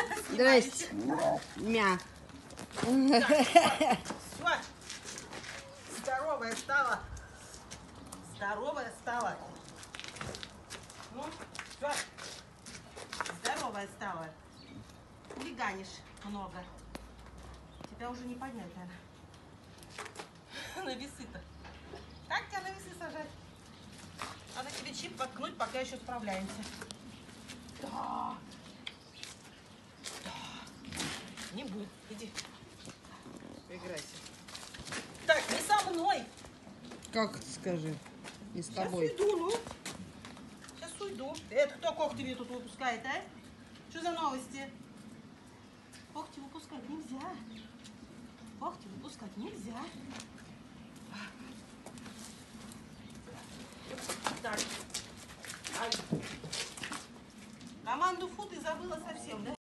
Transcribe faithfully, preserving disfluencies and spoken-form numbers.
Здрасте. Мя. Все. Здоровая стала. Здоровая стала. Ну, все. Здоровая стала. Хулиганишь много. Тебя уже не поднять, наверное. На весы-то. Как тебя на весы сажать? Надо тебе чип воткнуть, пока еще справляемся. Да. Да. Не будет. Иди. Поиграйся. Так, не со мной. Как ты скажи? Не с Сейчас тобой. уйду, ну. Сейчас уйду. Это кто когти мне тут выпускает, а? Что за новости? Когти выпускать нельзя. Когти выпускать нельзя. Так. Ай. Команду фу ты забыла